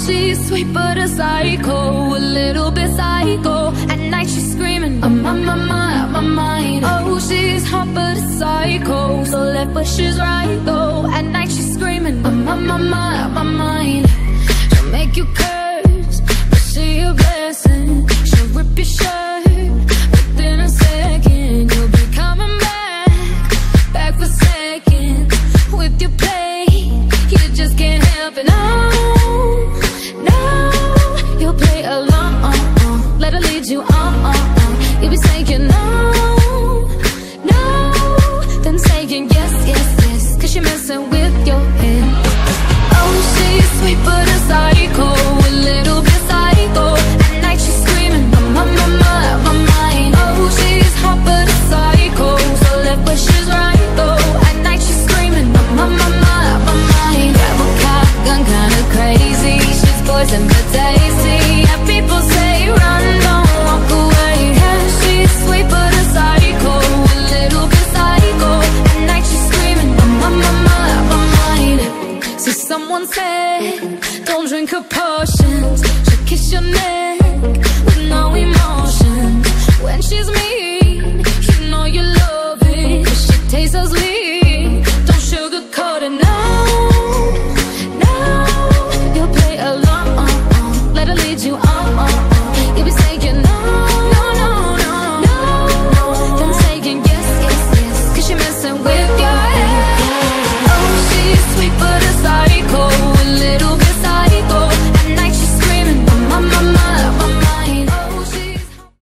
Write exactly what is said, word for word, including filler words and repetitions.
she's sweet but a psycho, a little bit psycho. At night she's screaming, I'm on my mind, out my mind. Oh, she's hot but a psycho, so left but she's right though. At night she's screaming, I'm on my mind, out my mind. She'll make you curse, but she a blessing. She'll rip your shirt within a second. You'll be coming back, back for seconds. With your play, you just can't help it. No, no, you'll play along. Let her lead you on. You'll be saying no.